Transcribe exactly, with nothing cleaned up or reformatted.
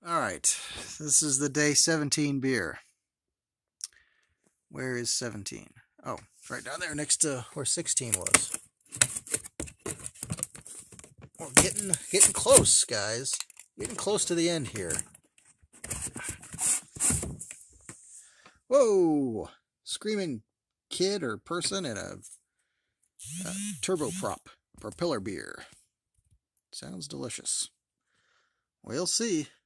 All right, this is the day seventeen beer. Where is seventeen? Oh, it's right down there next to where sixteen was. We're getting getting close, guys. Getting close to the end here. Whoa! Screaming kid or person in a, a turboprop propeller beer. Sounds delicious. We'll see.